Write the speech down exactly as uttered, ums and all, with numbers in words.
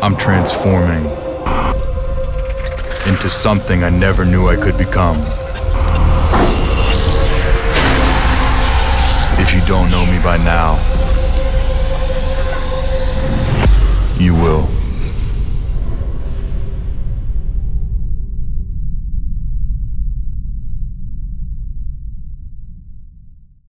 I'm transforming into something I never knew I could become. If you don't know me by now, you will.